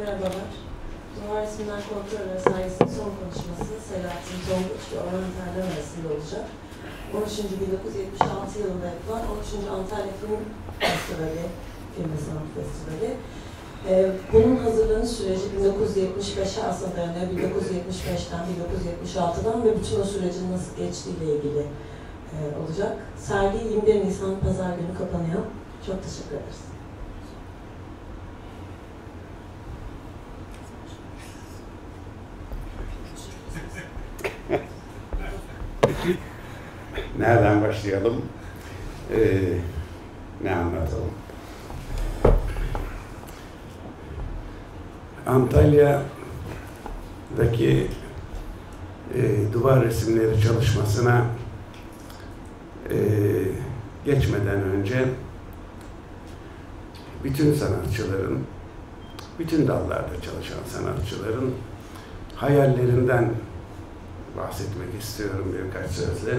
Merhabalar. Duvar İsimler Kontrol sergisinin son konuşması Selahattin Tonguç ve Orhan Terler arasında olacak. 1976 yılında yapılan 13. Antalya Film Festivali, Film ve Sanat Festivali. Bunun hazırlanış süreci 1975'e aslında dayanıyor. 1975'ten, 1976'dan ve bütün o sürecin nasıl geçtiğiyle ilgili olacak. Sergi 21 Nisan Pazar günü kapanıyor. Çok teşekkür ederiz. Nereden başlayalım? Ne anlatalım? Antalya'daki duvar resimleri çalışmasına geçmeden önce bütün sanatçıların, bütün dallarda çalışan sanatçıların hayallerinden bahsetmek istiyorum birkaç sözle.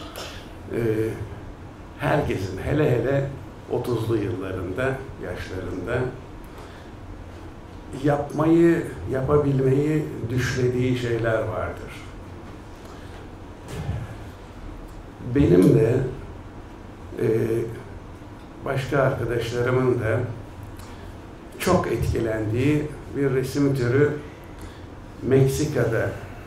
Herkesin hele hele 30'lu yıllarında, yaşlarında yapmayı, yapabilmeyi düşlediği şeyler vardır. Benim de başka arkadaşlarımın da çok etkilendiği bir resim türü Meksika'da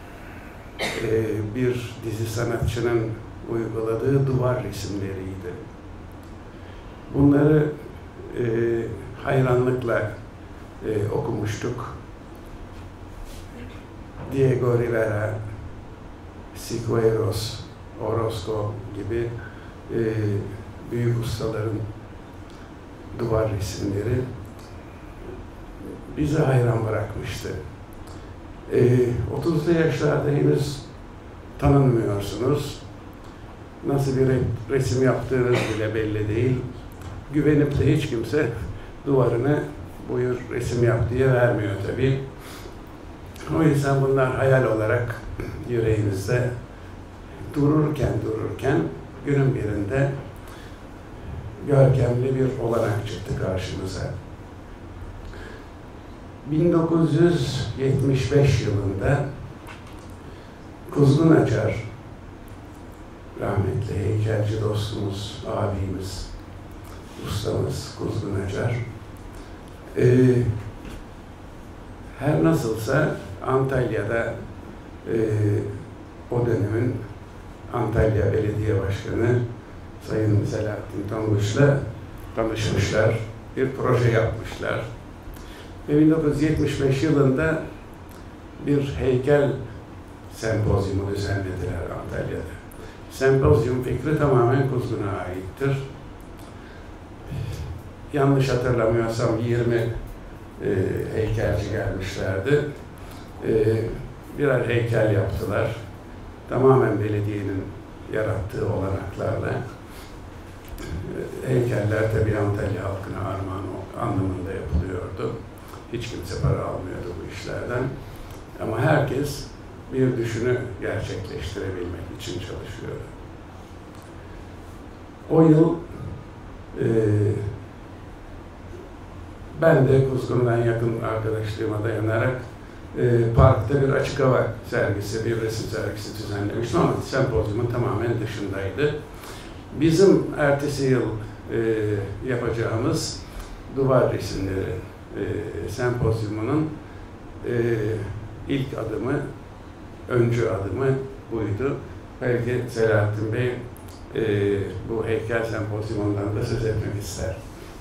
bir dizi sanatçının uyguladığı duvar resimleriydi. Bunları hayranlıkla okumuştuk. Diego Rivera, Siqueiros, Orozco gibi büyük ustaların duvar resimleri bizi hayran bırakmıştı. 30'lu yaşlarda henüz tanınmıyorsunuz. Nasıl bir resim yaptığınız bile belli değil. Güvenip de hiç kimse duvarını buyur resim yap diye vermiyor tabii. O yüzden bunlar hayal olarak yüreğimizde dururken günün birinde görkemli bir olanak çıktı karşımıza. 1975 yılında Kuzgun Acar, rahmetli heykelci dostumuz, abimiz, ustamız Kuzgun Acar, her nasılsa Antalya'da o dönemin Antalya Belediye Başkanı Sayın Selahattin Tonguç'la tanışmışlar, bir proje yapmışlar. Ve 1975 yılında bir heykel sempozyumu düzenlediler Antalya'da. Sempozyum fikri tamamen Kuzgun'a aittir. Yanlış hatırlamıyorsam 20 heykelci gelmişlerdi. Birer heykel yaptılar. Tamamen belediyenin yarattığı olanaklarla. Heykeller tabii Antalya halkına armağan anlamında yapılıyordu. Hiç kimse para almıyordu bu işlerden. Ama herkes bir düşünü gerçekleştirebilmek için çalışıyordu. O yıl ben de Kuzgun'dan yakın arkadaşlığıma dayanarak parkta bir açık hava sergisi, bir resim sergisi düzenlemiştim ama sempozyumun tamamen dışındaydı. Bizim ertesi yıl yapacağımız duvar resimleri sempozyumunun ilk adımı, öncü adımı buydu. Belki Selahattin Bey bu heykel sempozyumundan da söz etmek ister.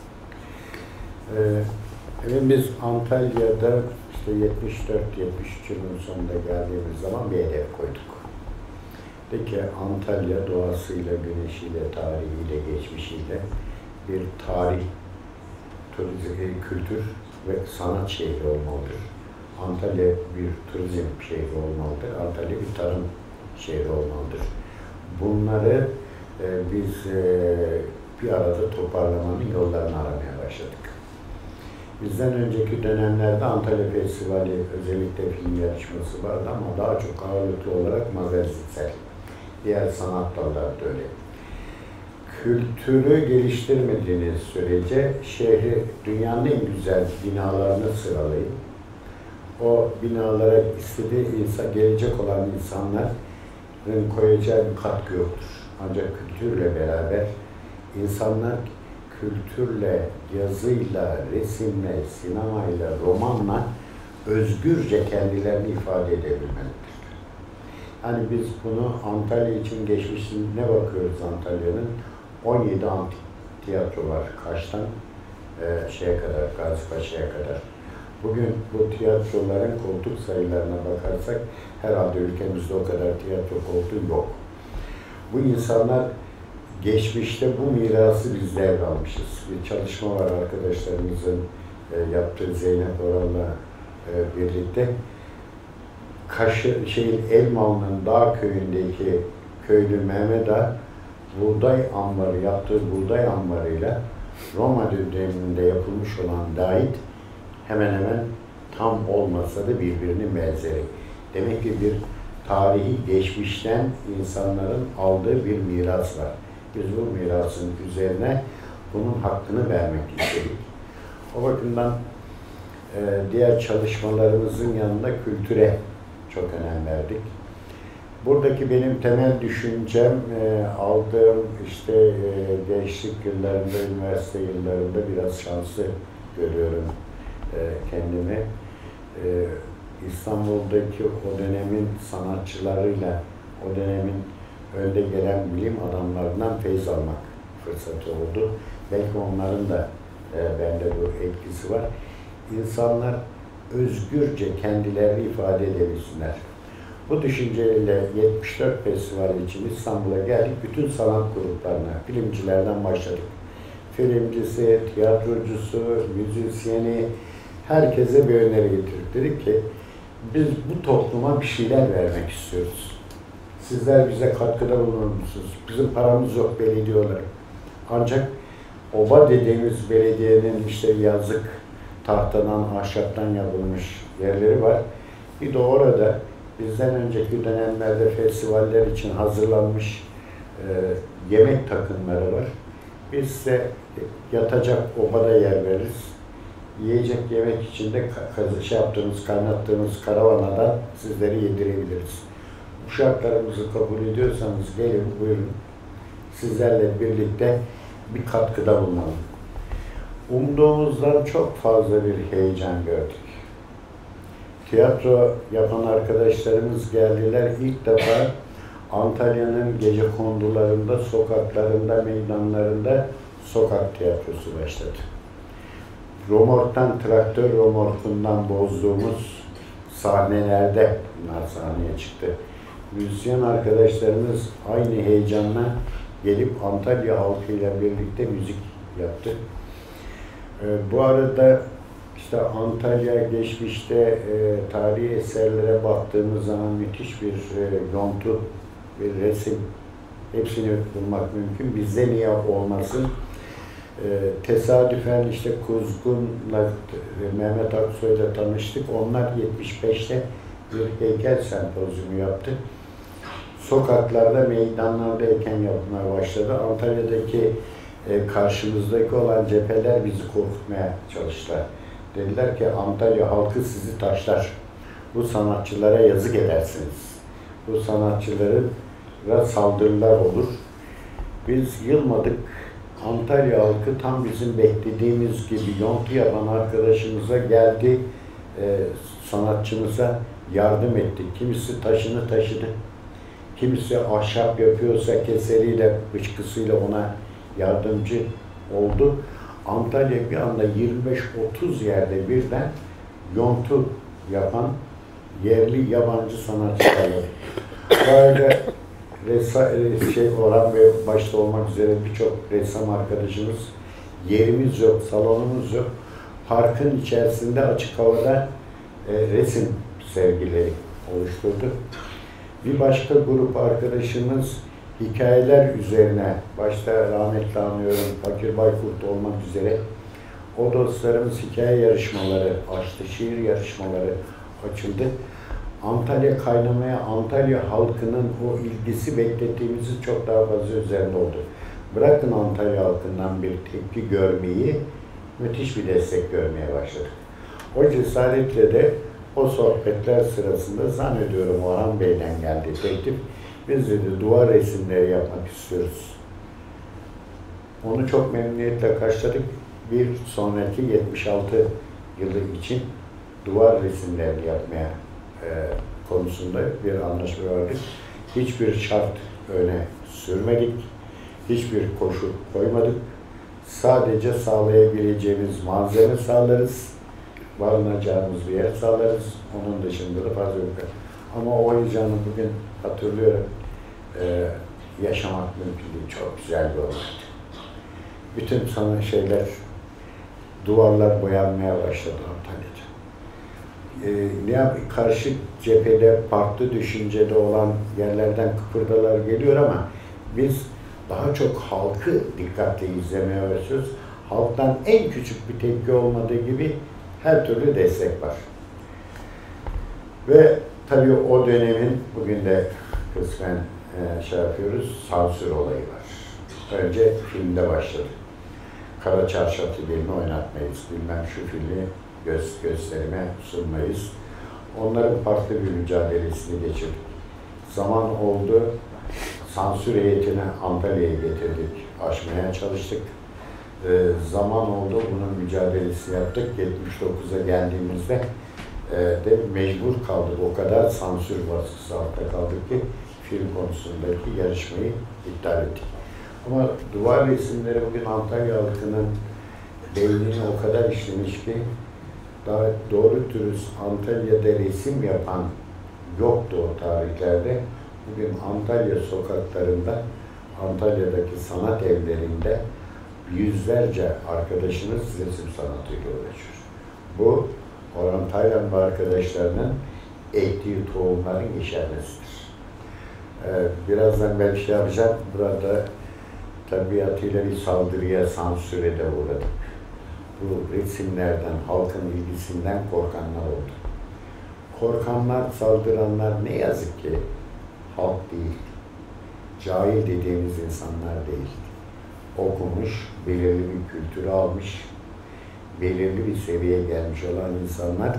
Biz Antalya'da işte 74-73 yılın sonunda geldiğimiz zaman bir hedef koyduk. De ki Antalya doğasıyla, güneşiyle, tarihiyle, geçmişiyle bir tarih, turizm, kültür ve sanat şehri olmalıdır. Antalya bir turizm şehri olmalıdır. Antalya bir tarım şehri olmalıdır. Bunları biz bir arada toparlamanın yollarını aramaya başladık. Bizden önceki dönemlerde Antalya Festivali özellikle film yarışması vardı ama daha çok ağırlıklı olarak magazinsel. Diğer sanat dalları da öyle. Kültürü geliştirmediğiniz sürece şehri dünyanın en güzel binalarını sıralayın. o binalara istediği gelecek olan insanların koyacağı bir katkı yoktur. Ancak kültürle beraber insanlar kültürle, yazıyla, resimle, sinemayla, romanla özgürce kendilerini ifade edebilmelidir. Hani biz bunu Antalya için geçmişine bakıyoruz Antalya'nın. 17 antik tiyatro var Kaş'tan şeye kadar, Gazipaşa'ya kadar. Bugün bu tiyatroların koltuk sayılarına bakarsak herhalde ülkemizde o kadar tiyatro koltuğu yok. Bu insanlar geçmişte bu mirası biz devralmışız. Bir çalışma var arkadaşlarımızın yaptığı Zeynep Oral'la birlikte. Elmalı'nın dağ köyündeki köylü Mehmet Ağa yaptığı buğday ambarıyla Roma döneminde yapılmış olan dait hemen hemen tam olmasa da birbirinin benzeri. Demek ki bir tarihi geçmişten insanların aldığı bir miras var. Biz bu mirasın üzerine bunun hakkını vermek istedik. O bakımdan diğer çalışmalarımızın yanında kültüre çok önem verdik. Buradaki benim temel düşüncem aldığım gençlik yıllarında, üniversite yıllarında biraz şanslı görüyorum kendimi. İstanbul'daki o dönemin sanatçılarıyla, o dönemin önde gelen bilim adamlarından feyz almak fırsatı oldu. Belki onların da bende bu etkisi var. İnsanlar özgürce kendilerini ifade edebilsinler. Bu düşünceyle 74 Festivali için İstanbul'a geldik. Bütün sanat gruplarına, filmcilerden başladık. Filmcisi, tiyatrocusu, müzisyeni, herkese bir öneri getirdik. Dedik ki biz bu topluma bir şeyler vermek istiyoruz. Sizler bize katkıda bulunur musunuz? Bizim paramız yok belediye olarak. Ancak oba dediğimiz belediyenin yazık tahtadan, ahşaptan yapılmış yerleri var. Bir de orada bizden önceki dönemlerde festivaller için hazırlanmış yemek takımları var. Biz size yatacak obada yer veririz. Yiyecek yemek için de kaynattığımız karavanadan sizleri yedirebiliriz. Bu şartlarımızı kabul ediyorsanız gelin buyurun. Sizlerle birlikte bir katkıda bulunalım. Umduğumuzdan çok fazla bir heyecan gördük. Tiyatro yapan arkadaşlarımız geldiler. İlk defa Antalya'nın gecekondularında, sokaklarında, meydanlarında sokak tiyatrosu başladı. Traktör romorkundan bozduğumuz sahnelerde bunlar sahneye çıktı. Müzisyen arkadaşlarımız aynı heyecanla gelip Antalya halkıyla birlikte müzik yaptı. Bu arada Antalya geçmişte tarihi eserlere baktığımız zaman müthiş bir yontu, bir resim, hepsini bulmak mümkün. Bizde niye olmasın? Tesadüfen Kuzgun'la Mehmet Aksoy'la tanıştık. Onlar 75'te bir heykel sempozyumu yaptı. Sokaklarda, meydanlardayken yapmaya başladı. Antalya'daki karşımızdaki olan cepheler bizi korkutmaya çalıştılar. Dediler ki Antalya halkı sizi taşlar. Bu sanatçılara yazık edersiniz. Bu sanatçılara saldırılar olur. Biz yılmadık. Antalya halkı tam bizim beklediğimiz gibi yontu yapan arkadaşımıza geldi, sanatçımıza yardım etti. Kimisi taşını taşıdı, kimisi ahşap yapıyorsa keseriyle, bıçkısıyla ona yardımcı oldu. Antalya bir anda 25-30 yerde birden yontu yapan yerli yabancı sanatçılar var. Böyle Orhan Bey başta olmak üzere birçok ressam arkadaşımız, yerimiz yok, salonumuz yok. Parkın içerisinde açık havada resim sergileri oluşturdu. Bir başka grup arkadaşımız hikayeler üzerine, başta rahmetli anıyorum Fakir Baykurt olmak üzere, o dostlarımız hikaye yarışmaları açtı, şiir yarışmaları açıldı. Antalya kaynamaya, Antalya halkının o ilgisi beklediğimizin çok daha fazla üzerinde oldu. Bırakın Antalya halkından bir tepki görmeyi, müthiş bir destek görmeye başladık. O cesaretle de O sohbetler sırasında zannediyorum Orhan Bey'den geldi teklif. Biz dedi duvar resimleri yapmak istiyoruz. Onu çok memnuniyetle karşıladık. Bir sonraki 76 yılı için duvar resimlerini yapmaya konusunda bir anlaşma vardı. Hiçbir şart öne sürmedik. Hiçbir koşul koymadık. Sadece sağlayabileceğimiz malzeme sağlarız. Barınacağımız bir yer sağlarız. Onun dışında da fazla yok. Ama o heyecanı bugün hatırlıyorum. Yaşamak mümkün değil. Çok güzel bir olaydı. Bütün sana şeyler, duvarlar boyanmaya başladı Antalya'da. Karşı cephede farklı düşüncede olan yerlerden kıpırdalar geliyor ama biz daha çok halkı dikkatle izlemeye başlıyoruz. Halktan en küçük bir tepki olmadığı gibi her türlü destek var. Ve tabii o dönemin bugün de kısmen şey yapıyoruz, sansür olayı var. Önce filmde başladı. Kara Çarşaf filmi oynatmayız, bilmem şu filmi gösterime sunmayız. Onların farklı bir mücadelesini geçirdik. Zaman oldu, sansür heyetini Antalya'ya getirdik, aşmaya çalıştık. Zaman oldu, bunun mücadelesini yaptık. 79'a geldiğimizde de mecbur kaldık. O kadar sansür baskısı altında kaldık ki film konusundaki yarışmayı iptal ettik. Ama duvar resimleri bugün Antalya halkının beynini o kadar işlemiş ki daha doğru dürüst Antalya'da resim yapan yoktu o tarihlerde. Bugün Antalya sokaklarında, Antalya'daki sanat evlerinde yüzlerce arkadaşımız resim sanatıyla uğraşıyor. Bu Orhan Taylan ve arkadaşlarının ektiği tohumların yeşermesidir. Birazdan ben şey yapacağım. Burada tabiatıyla bir saldırıya, sansüre de uğradık. Bu resimlerden, halkın ilgisinden korkanlar oldu. Korkanlar, saldıranlar ne yazık ki halk değil. Cahil dediğimiz insanlar değil. Okumuş, belirli bir kültürü almış, belirli bir seviyeye gelmiş olan insanlar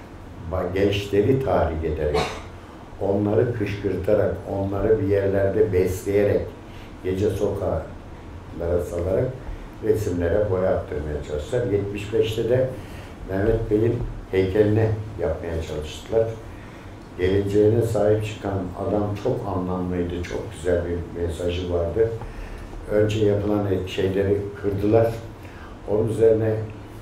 gençleri tahrik ederek, onları kışkırtarak, onları bir yerlerde besleyerek, gece sokaklara salarak resimlere boya attırmaya çalıştılar. 75'te de Mehmet Bey'in heykelini yapmaya çalıştılar. Geleceğine sahip çıkan adam çok anlamlıydı, çok güzel bir mesajı vardı. Önce yapılan şeyleri kırdılar. Onun üzerine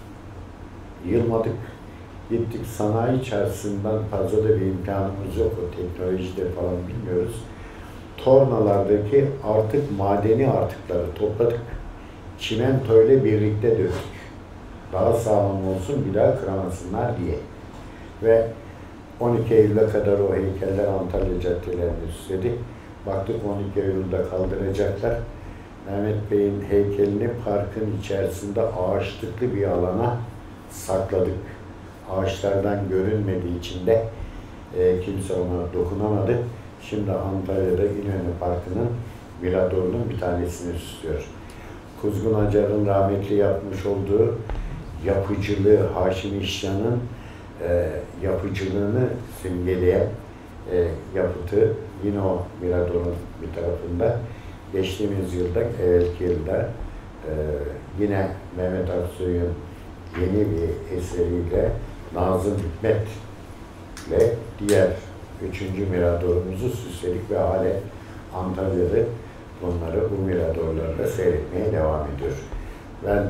yılmadık. Gittik sanayi çarşısından fazla da bir imkanımız yok. O teknolojide falan bilmiyoruz. Tornalardaki artık madeni artıkları topladık. Çimento ile birlikte döktük. Daha sağlam olsun, bir daha kıramasınlar diye. Ve 12 Eylül'e kadar o heykeller Antalya caddelerinde süsledi. Baktık 12 Eylül'de kaldıracaklar. Mehmet Bey'in heykelini parkın içerisinde ağaçlıklı bir alana sakladık. Ağaçlardan görünmediği için de kimse ona dokunamadı. Şimdi Antalya'da İnönü Parkı'nın miradorunun bir tanesini süslüyor. Kuzgun Acar'ın rahmetli yapmış olduğu yapıcılığı, Haşim İşcan'ın yapıcılığını simgeleyen yapıtı yine o miradorun bir tarafında. Geçtiğimiz yılda, evvelki yılda yine Mehmet Aksoy'un yeni bir eseriyle Nazım Hikmet'le diğer 3. miradorumuzu süsledik ve halen Antalya'da bunları bu miradorlarda seyretmeye devam ediyor. Ben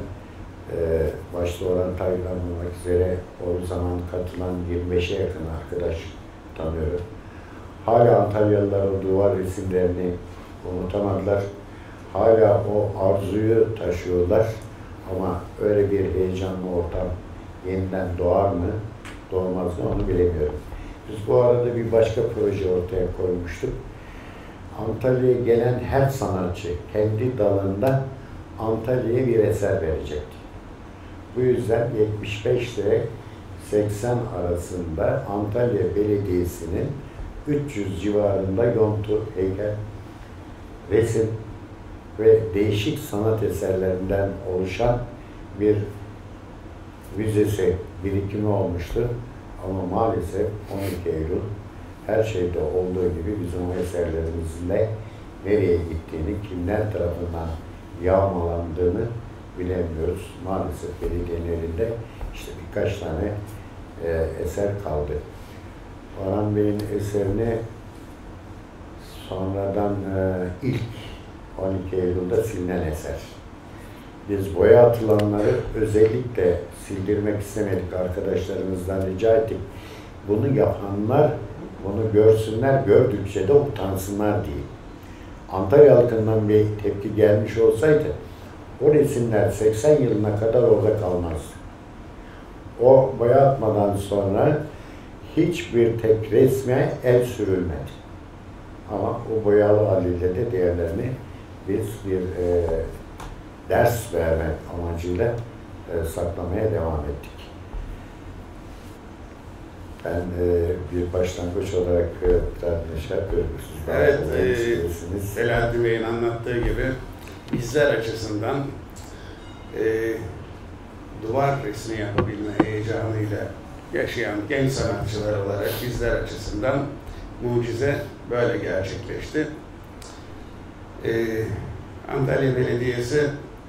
başta Orhan Taylan olmak üzere o zaman katılan 25'e yakın arkadaş tanıyorum. Hala Antalyalılar o duvar resimlerini unutamadılar. Hala o arzuyu taşıyorlar. Ama öyle bir heyecanlı ortam yeniden doğar mı, doğmaz mı onu bilemiyorum. Biz bu arada bir başka proje ortaya koymuştuk. Antalya'ya gelen her sanatçı kendi dalında Antalya'ya bir eser verecekti. Bu yüzden 75 ile 80 arasında Antalya Belediyesi'nin 300 civarında yontu, heykel, resim ve değişik sanat eserlerinden oluşan bir müzesi birikimi olmuştu. Ama maalesef 12 Eylül her şeyde olduğu gibi bizim o eserlerimizle nereye gittiğini, kimler tarafından yağmalandığını bilemiyoruz. Maalesef belediyenin elinde işte birkaç tane eser kaldı. Orhan Bey'in eserini sonradan ilk 12 Eylül'de silinen eser. Biz boya atılanları özellikle sildirmek istemedik, arkadaşlarımızdan rica ettik. Bunu yapanlar bunu görsünler, gördükçe de utansınlar diye. Antalya halkından bir tepki gelmiş olsaydı o resimler 80 yılına kadar orada kalmaz. O boya atmadan sonra hiçbir tek resme el sürülmedi. Ama o boyalı haliyle de diğerlerini biz bir ders vermek amacıyla saklamaya devam ettik. Ben bir başlangıç olarak şey yapıyorum. Evet, Selahattin Bey'in anlattığı gibi bizler açısından duvar resmi yapabilme heyecanıyla yaşayan genç sanatçılar olarak bizler açısından mucize böyle gerçekleşti. Antalya Belediyesi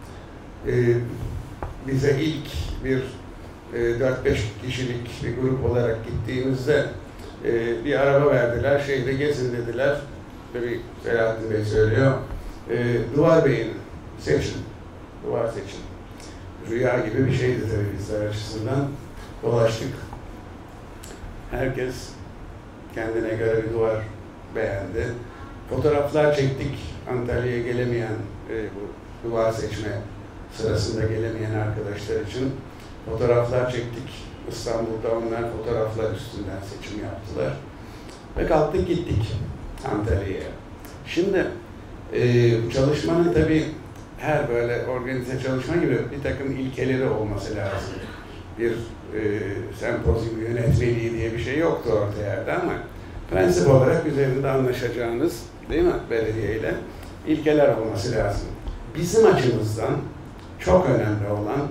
bize ilk bir 4-5 kişilik bir grup olarak gittiğimizde bir araba verdiler, şehri gezin dediler. Tabii Selahattin Bey söylüyor, Duvar Bey'in seçin, duvar seçin. Rüya gibi bir şeydi tabii bizler açısından. Dolaştık. Herkes kendine göre bir duvar beğendi. Fotoğraflar çektik. Antalya'ya gelemeyen, bu duvar seçme sırasında gelemeyen arkadaşlar için fotoğraflar çektik. İstanbul'da onlar fotoğraflar üstünden seçim yaptılar. Ve kalktık gittik Antalya'ya. Şimdi çalışmanın tabii her böyle organize çalışma gibi bir takım ilkeleri olması lazım. Bir sempozyum yönetmeliği diye bir şey yoktu orta yerde ama prensip olarak üzerinde anlaşacağınız, değil mi, belediyeyle ilkeler olması lazım. Bizim açımızdan çok önemli olan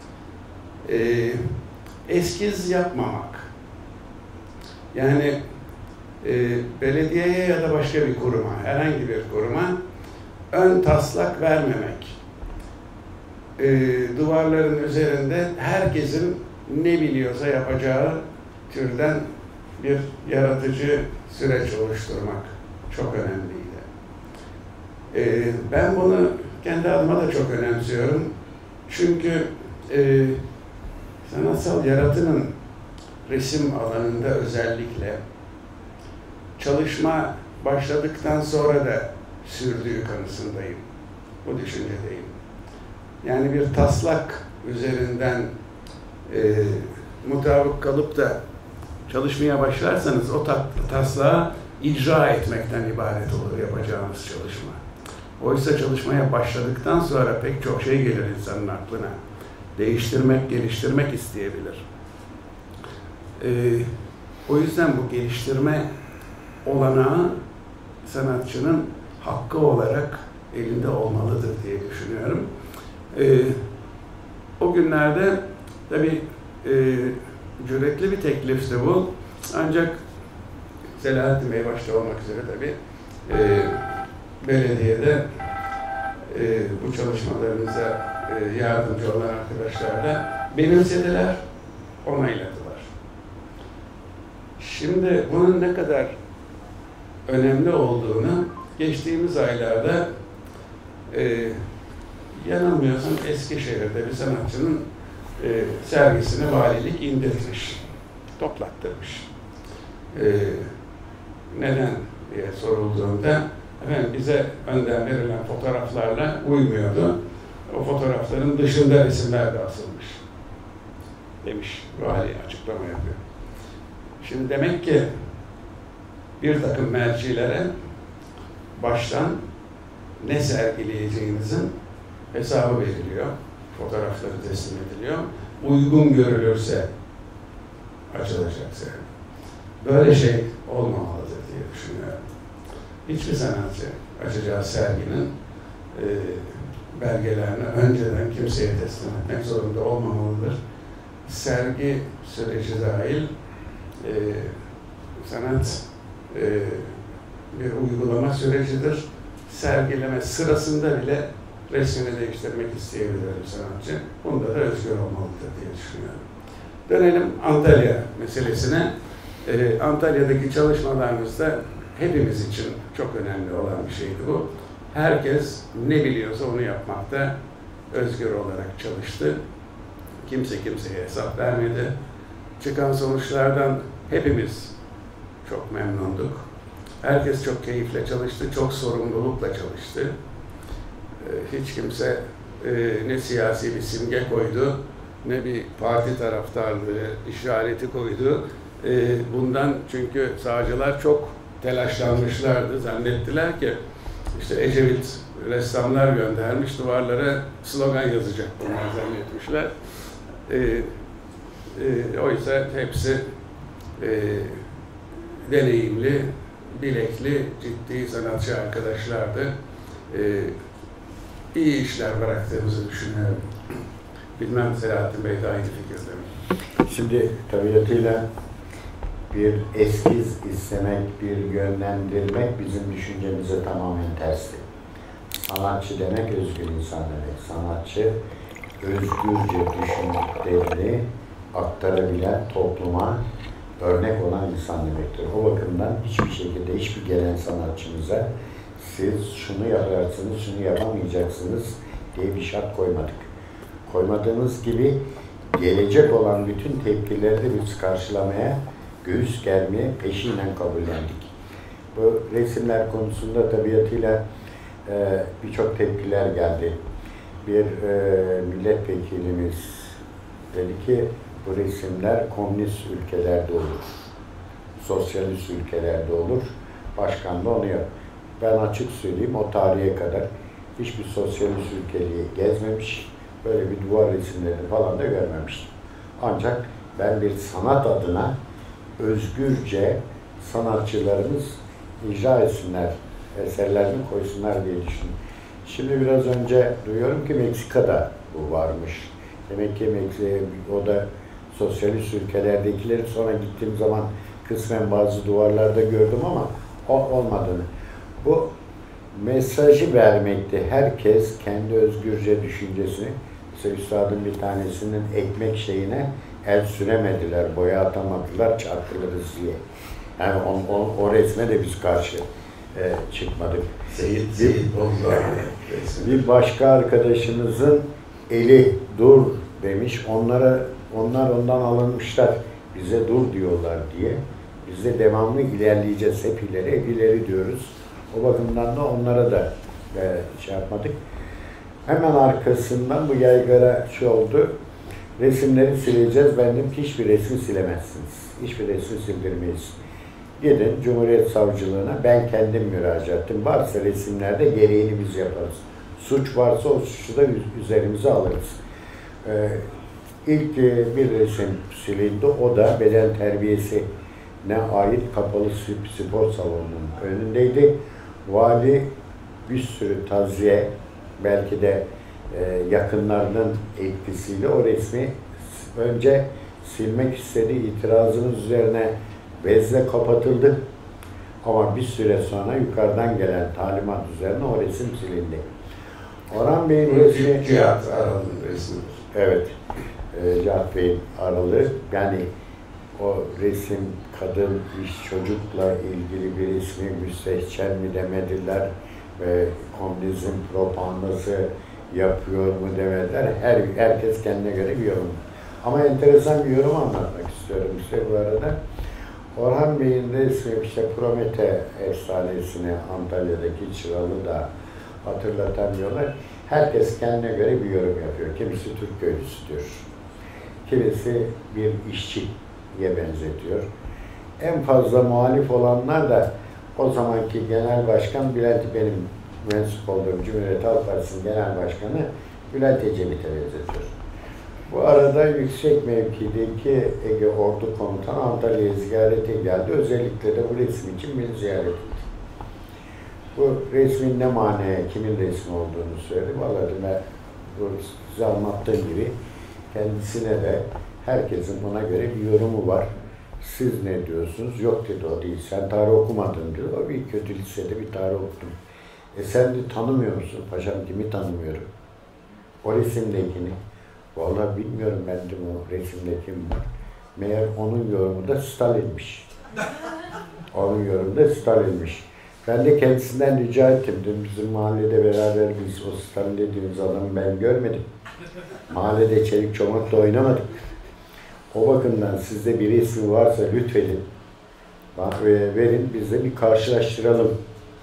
eskiz yapmamak. Yani belediyeye ya da başka bir kuruma, herhangi bir kuruma ön taslak vermemek. Duvarların üzerinde herkesin ne biliyorsa yapacağı türden bir yaratıcı süreç oluşturmak çok önemliydi. Ben bunu kendi adıma da çok önemsiyorum. Çünkü sanatsal yaratının resim alanında özellikle çalışma başladıktan sonra da sürdüğü kanısındayım. Bu düşüncedeyim. Yani bir taslak üzerinden mutabık kalıp da çalışmaya başlarsanız o taslağı icra etmekten ibaret olur yapacağımız çalışma. Oysa çalışmaya başladıktan sonra pek çok şey gelir insanın aklına. Değiştirmek, geliştirmek isteyebilir. O yüzden bu geliştirme olanağı sanatçının hakkı olarak elinde olmalıdır diye düşünüyorum. O günlerde tabii cüretli bir teklifti bu. Ancak Selahattin Bey başta olmak üzere tabii belediyede bu çalışmalarımıza yardımcı olan arkadaşlar da benimsediler, onayladılar. Şimdi bunun ne kadar önemli olduğunu geçtiğimiz aylarda yanılmıyorsam Eskişehir'de bir sanatçının sergisini valilik indirtmiş, toplattırmış. Neden diye sorulduğunda efendim bize önden verilen fotoğraflarla uymuyordu. O fotoğrafların dışında resimler de asılmış demiş, vali açıklama yapıyor. Şimdi demek ki bir takım mercilere baştan ne sergileyeceğinizin hesabı veriliyor, fotoğrafları teslim ediliyor. Uygun görülürse açılacak sergi. Böyle şey olmamalıdır diye düşünüyorum. Hiçbir sanatçı açacağı serginin belgelerini önceden kimseye teslim etmek zorunda olmamalıdır. Sergi süreci dahil Sanat bir uygulama sürecidir. Sergileme sırasında bile resmini değiştirmek isteyebilir bir sanatçı. Bunda da özgür olmalıdır diye düşünüyorum. Dönelim Antalya meselesine. Antalya'daki çalışmalarımızda hepimiz için çok önemli olan bir şeydi bu. Herkes ne biliyorsa onu yapmakta özgür olarak çalıştı. Kimse kimseye hesap vermedi. Çıkan sonuçlardan hepimiz çok memnunduk. Herkes çok keyifle çalıştı, çok sorumlulukla çalıştı. Hiç kimse ne siyasi bir simge koydu, ne bir parti taraftarlığı işareti koydu. Bundan çünkü sağcılar çok telaşlanmışlardı, zannettiler ki işte Ecevit ressamlar göndermiş, duvarlara slogan yazacak bunlar zannetmişler. Oysa hepsi deneyimli, bilekli, ciddi sanatçı arkadaşlardı. İyi işler bıraktığımızı düşünüyorum. Bilmem Selahattin Bey de aynı fikirde mi? Şimdi tabiatıyla bir eskiz istemek, bir yönlendirmek bizim düşüncemize tamamen tersi. Sanatçı demek özgür insan demek. Sanatçı özgürce düşündüklerini aktarabilen, topluma örnek olan insan demektir. O bakımdan hiçbir şekilde hiçbir gelen sanatçımıza siz şunu yaparsınız, şunu yapamayacaksınız diye bir şart koymadık. Koymadığımız gibi gelecek olan bütün tepkileri de biz karşılamaya, göğüs germeye peşinen kabullendik. Bu resimler konusunda tabiatıyla birçok tepkiler geldi. Bir milletvekilimiz dedi ki bu resimler komünist ülkelerde olur, sosyalist ülkelerde olur, başkan da onu yap. Ben açık söyleyeyim, o tarihe kadar hiçbir sosyalist ülkeyi gezmemiş, böyle bir duvar resimlerini falan da görmemiştim. Ancak ben bir sanat adına özgürce sanatçılarımız icra etsinler, eserlerini koysunlar diye düşündüm. Şimdi biraz önce duyuyorum ki Meksika'da bu varmış. Demek ki o da sosyalist ülkelerdekileri sonra gittiğim zaman kısmen bazı duvarlarda gördüm ama olmadığını. Bu mesajı vermekte herkes kendi özgürce düşüncesini, mesela üstadın bir tanesinin ekmek şeyine el süremediler, boya atamadılar, çarpılırız diye. Yani o resme de biz karşı çıkmadık. Bir başka arkadaşımızın eli dur demiş, onlar ondan alınmışlar, bize dur diyorlar diye. Biz de devamlı ilerleyeceğiz, hep ileri diyoruz. O bakımdan da onlara da şey yapmadık. Hemen arkasından bu yaygara şu oldu, resimleri sileceğiz, ben dedim ki hiçbir resmi silemezsiniz, hiçbir resmi sildirmeyiz. Gidin Cumhuriyet Savcılığına, ben kendim müracaat ettim. Varsa resimlerde gereğini biz yaparız. Suç varsa o suçu da üzerimize alırız. İlk bir resim silindi, o da beden terbiyesine ait kapalı spor salonunun önündeydi. Vali bir sürü taziye, belki de yakınlarının etkisiyle o resmi önce silmek istedi. İtirazımız üzerine bezle kapatıldı. Ama bir süre sonra yukarıdan gelen talimat üzerine o resim silindi. Orhan Bey'in resmi... Cihat Aral'ın resmi. Evet. Cihat Bey'in Aral'ı. Yani o resim kadın, iş, çocukla ilgili bir ismi müstehcen mi demediler ve komünizm propagandası yapıyor mu demediler. Herkes kendine göre bir yorum. Ama enteresan bir yorum anlatmak istiyorum size bu arada. Orhan Bey'in resmi işte Promete efsanesini Antalya'daki Çıralı da hatırlatamıyorlar. Herkes kendine göre bir yorum yapıyor. Kimisi Türk köylüsü diyor. Kimisi bir işçiye benzetiyor. En fazla muhalif olanlar da o zamanki Genel Başkan Bülent, benim mensup olduğum Cumhuriyet Halk Partisi'nin Genel Başkanı Bülent Ecevit'e benzetiyor. Bu arada yüksek mevkideki Ege Ordu Komutanı Antalya'ya ziyarete geldi. Özellikle de bu resim için beni ziyaret etti. Bu resmin ne manaya, kimin resmi olduğunu söyledi. Vallahi ben size anlattığım gibi kendisine de herkesin buna göre bir yorumu var. Siz ne diyorsunuz? Yok dedi, o değil. Sen tarih okumadın diyor. O bir kötü lisede bir tarih okudum. Sen de tanımıyor musun? Paşam kimi tanımıyorum? O resimdekini. Vallahi bilmiyorum ben de o resimde kim var. Meğer onun yorumu da Stalin'miş. Onun yorumu da Stalin'miş. Ben de kendisinden rica ettim. Dün bizim mahallede beraber biz o Stalin dediğimiz adamı ben görmedim. Mahallede çelik çomakla oynamadık. O bakımdan sizde bir resmi varsa lütfedin. Verin, biz de bir karşılaştıralım.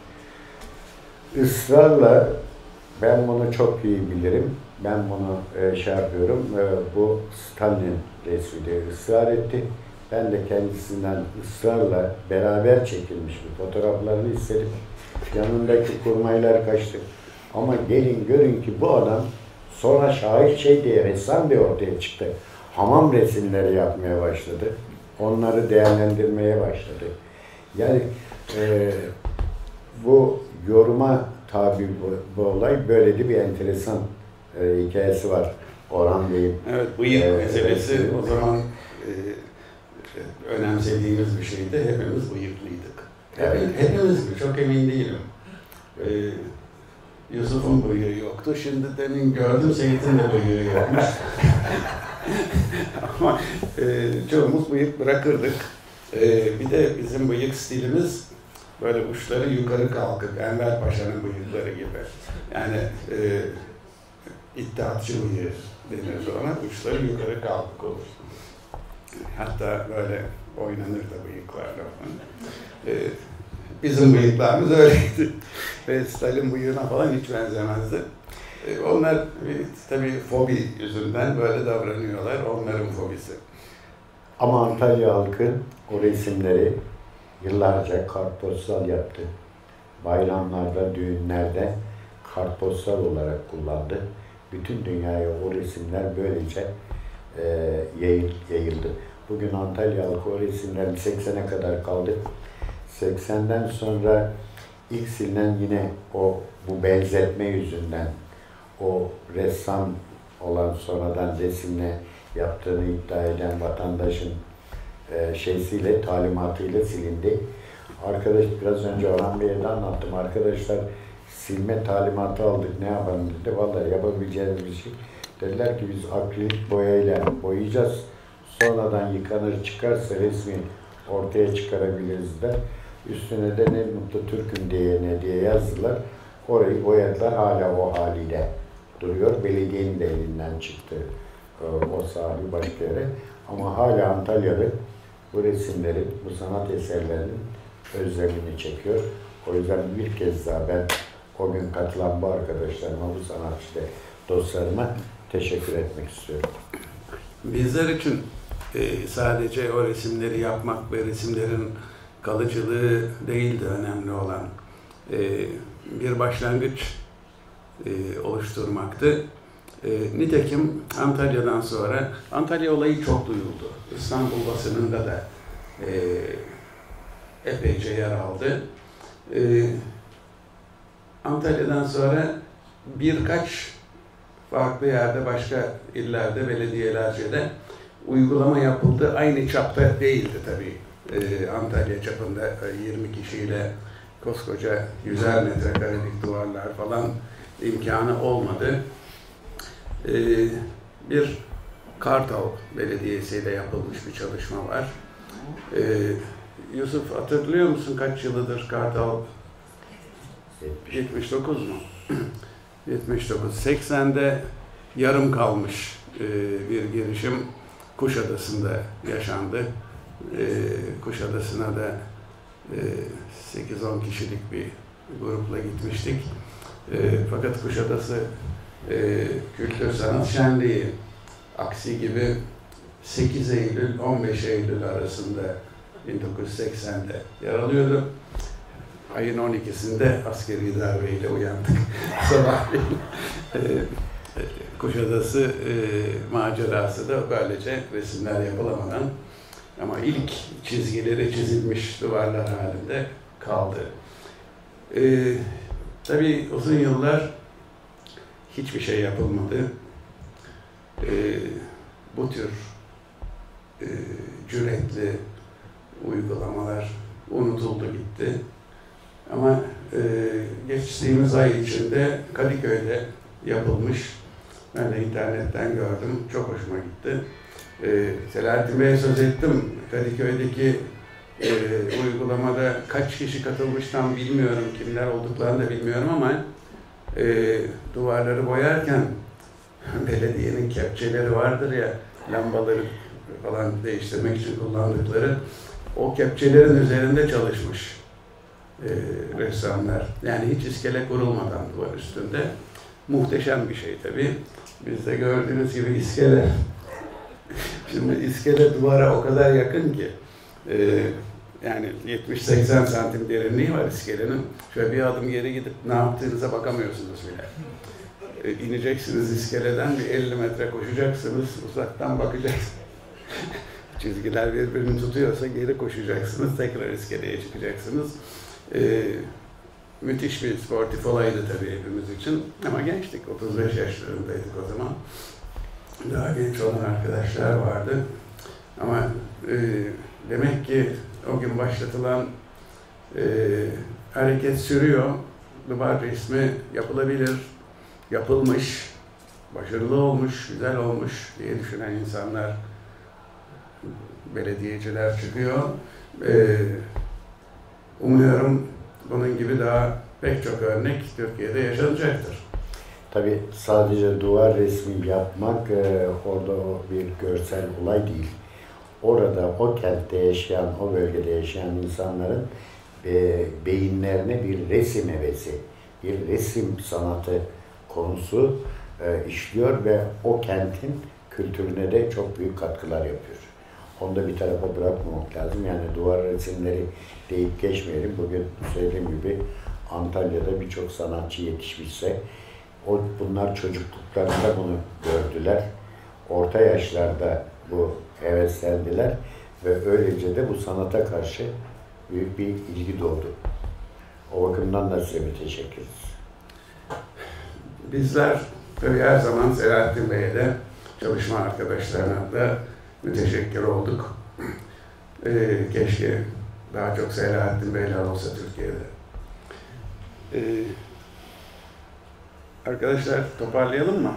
Israrla, ben bunu çok iyi bilirim. Ben bunu şey yapıyorum. Bu Stalin resmi de ısrar etti. Ben de kendisinden ısrarla beraber çekilmiş bir fotoğraflarını istedim. Yanındaki kurmaylar kaçtı. Ama gelin görün ki bu adam sonra şair şey diye, ressam diye ortaya çıktı. Hamam resimleri yapmaya başladı. Onları değerlendirmeye başladı. Yani bu yoruma tabi bu olay böyle de bir enteresan hikayesi var Orhan Bey'in. Evet, bıyık meselesi o zaman önemsediğimiz bir şeydi. Hepimiz bıyıklıydık. Evet. Hepimiz mi? Çok emin değilim. Yusuf'un bıyığı yoktu. Şimdi demin gördüm Seyit'in de bıyığı yokmuş. Ama çoğumuz bıyık bırakırdık. Bir de bizim bıyık stilimiz böyle uçları yukarı kalkık. Enver Paşa'nın bıyıkları gibi. Yani İttihatçı bıyığı denir ona. Uçları yukarı kalkık olur. Hatta böyle oynanır da bıyıklarla falan. Bizim bıyıklarımız öyleydi. Ve Stalin bıyığına falan hiç benzemezdi. Onlar tabii fobi yüzünden böyle davranıyorlar. Onların fobisi. Ama Antalya halkı o resimleri yıllarca kartpostal yaptı. Bayramlarda, düğünlerde kartpostal olarak kullandı. Bütün dünyaya o resimler böylece yayıldı. Bugün Antalya halkı o resimlerin 80'e kadar kaldı. 80'den sonra ilk silinen yine bu benzetme yüzünden o ressam olan sonradan resimle yaptığını iddia eden vatandaşın şeysiyle, talimatıyla silindi. Arkadaş biraz önce Orhan Bey'e de anlattım. Arkadaşlar silme talimatı aldık, ne yapalım dedi. Vallahi yapabileceğimiz bir şey. Dediler ki biz akrilik boyayla boyayacağız. Sonradan yıkanır çıkarsa resmi ortaya çıkarabiliriz de. Üstüne de ne mutlu Türk'üm diye yazdılar. Orayı boyadılar, hala o haliyle duruyor. Belediyenin de elinden çıktı o sahibi başka yere. Ama hala Antalya'da bu resimlerin, bu sanat eserlerinin özlemini çekiyor. O yüzden bir kez daha ben o gün katılan bu arkadaşlarıma, bu sanatçı dostlarıma teşekkür etmek istiyorum. Bizler için sadece o resimleri yapmak ve resimlerin kalıcılığı değildi önemli olan. Bir başlangıç oluşturmaktı. Nitekim Antalya'dan sonra, Antalya olayı çok duyuldu. İstanbul basınında da epeyce yer aldı. Antalya'dan sonra birkaç farklı yerde, başka illerde, belediyelerce de uygulama yapıldı. Aynı çapta değildi tabii. Antalya çapında 20 kişiyle koskoca 100'er metrekarelik duvarlar falan imkanı olmadı. Bir Kartal Belediyesi ile yapılmış bir çalışma var. Yusuf, hatırlıyor musun kaç yılıdır Kartal? 79 mu? 79. 80'de yarım kalmış bir girişim Kuşadası'nda yaşandı. Kuşadası'na da 8-10 kişilik bir grupla gitmiştik. Fakat Kuşadası Kültür Sanat Şenliği aksi gibi 8 Eylül 15 Eylül arasında 1980'de yer alıyordu. Ayın 12'sinde askeri darbeyle uyandık sabahleyin. Kuşadası macerası da böylece resimler yapılamadan ama ilk çizgileri çizilmiş duvarlar halinde kaldı. Tabii uzun yıllar hiçbir şey yapılmadı. Bu tür cüretli, uygulamalar unutuldu gitti. Ama geçtiğimiz ay içinde Kadıköy'de yapılmış, ben de internetten gördüm, çok hoşuma gitti. Selahattin Bey'e söz ettim, Kadıköy'deki uygulamada kaç kişi katılmış tam bilmiyorum, kimler olduklarını da bilmiyorum ama duvarları boyarken belediyenin kepçeleri vardır ya, lambaları falan değiştirmek için kullandıkları, o kepçelerin üzerinde çalışmış ressamlar. Yani hiç iskele kurulmadan duvar üstünde. Muhteşem bir şey tabii. Bizde gördüğünüz gibi iskele. Şimdi iskele duvara o kadar yakın ki yani 70-80 santim derinliği var iskelenin. Şöyle bir adım geri gidip ne yaptığınıza bakamıyorsunuz bile. İneceksiniz iskeleden, bir 50 metre koşacaksınız, uzaktan bakacaksınız. Çizgiler birbirini tutuyorsa geri koşacaksınız, tekrar iskeleye çıkacaksınız. Müthiş bir sportif olaydı tabii hepimiz için. Ama gençtik, 35 yaşlarındaydık o zaman. Daha genç olan arkadaşlar vardı. Ama demek ki o gün başlatılan hareket sürüyor. Duvar resmi yapılabilir, yapılmış, başarılı olmuş, güzel olmuş diye düşünen insanlar, belediyeciler çıkıyor. Umuyorum bunun gibi daha pek çok örnek Türkiye'de yaşanacaktır. Tabii sadece duvar resmi yapmak orada o bir görsel olay değil. Orada o kentte yaşayan, o bölgede yaşayan insanların beyinlerine bir resim hevesi, bir resim sanatı konusu işliyor ve o kentin kültürüne de çok büyük katkılar yapıyor. Onu da bir tarafa bırakmamak lazım. Yani duvar resimleri deyip geçmeyelim. Bugün söylediğim gibi Antalya'da birçok sanatçı yetişmişse bunlar çocukluklarında bunu gördüler. Orta yaşlarda bu heveslendiler ve öylece de bu sanata karşı büyük bir ilgi doğdu. O bakımdan da size bir teşekkür ederiz. Bizler tabii her zaman Selahattin Bey'e de çalışma arkadaşlarına da müteşekkir olduk. Keşke daha çok Selahattin Bey'ler olsa Türkiye'de. Arkadaşlar toparlayalım mı?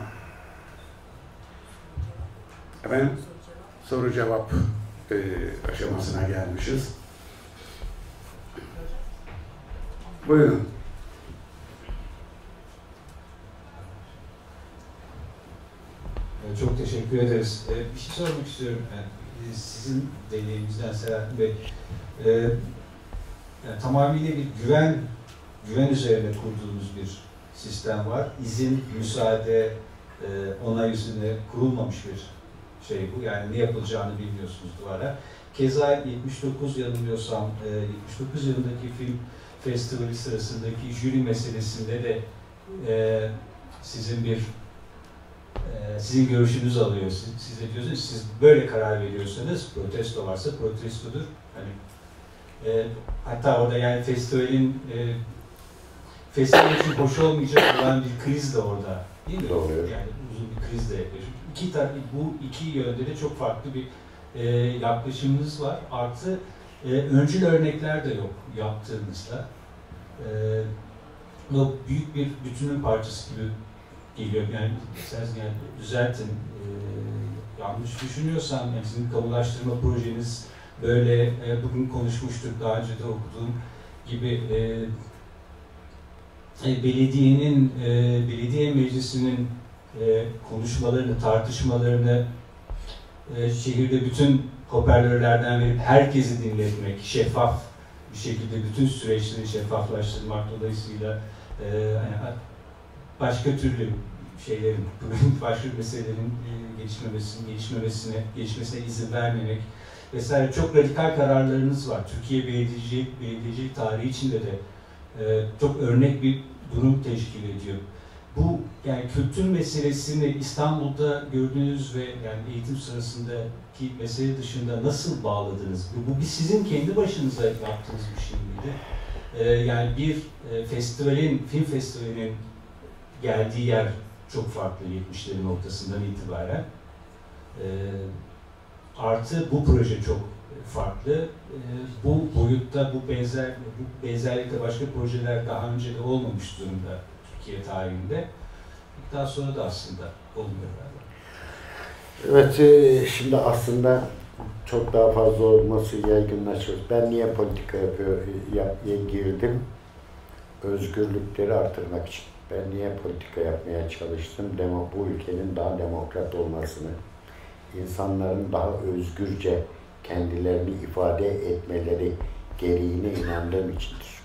Hemen soru cevap aşamasına gelmişiz. Buyurun. Çok teşekkür ederiz. Bir şey sormak istiyorum. Yani sizin deneyiminizden Selahattin Bey, yani tamamıyla bir güven üzerine kurduğunuz bir sistem var. İzin, müsaade, onay üzerine kurulmamış bir şey bu. Yani ne yapılacağını bilmiyorsunuz duvara. Keza 79 yanılmıyorsam, 79 yılındaki film festivali sırasındaki jüri meselesinde de sizin görüşünüz alıyor. Siz de diyorsunuz, siz böyle karar veriyorsanız protesto varsa protestodur. Hani, hatta orada yani festivalin festival için hoş olmayacak olan bir kriz de orada, değil mi? Doğru. Yani uzun bir kriz de yapıyor. Bu iki yönde de çok farklı bir yaklaşımınız var. Artı öncül örnekler de yok yaptığınızda. O büyük bir bütünün parçası gibi geliyor. Yani siz yani düzeltin, yanlış düşünüyorsam yani sizin kamulaştırma projeniz böyle bugün konuşmuştuk, daha önce de okuduğum gibi belediye meclisinin konuşmalarını, tartışmalarını şehirde bütün hoparlörlerden verip herkesi dinletmek, şeffaf bir şekilde bütün süreçleri şeffaflaştırmak dolayısıyla hani başka türlü şeylerin, başka meselelerin gelişmesine izin vermemek vesaire çok radikal kararlarınız var. Türkiye belediyecilik tarihi içinde de çok örnek bir durum teşkil ediyor. Bu yani kültür meselesini İstanbul'da gördüğünüz ve yani eğitim sırasındaki mesele dışında nasıl bağladınız? Bu sizin kendi başınıza yaptığınız bir şey miydi? Yani bir film festivalinin geldiği yer çok farklı 70'lerin ortasından itibaren. Artı bu proje çok farklı. Bu boyutta, bu benzerlikte başka projeler daha önce de olmamış durumda Türkiye tarihinde. Daha sonra da aslında olmuyor galiba. Evet, şimdi aslında çok daha fazla olması yaygınlaşıyor. Ben niye politika girdim? Özgürlükleri artırmak için. Ben niye politika yapmaya çalıştım? Bu ülkenin daha demokrat olmasını, insanların daha özgürce kendilerini ifade etmeleri gereğine inandığım içindir.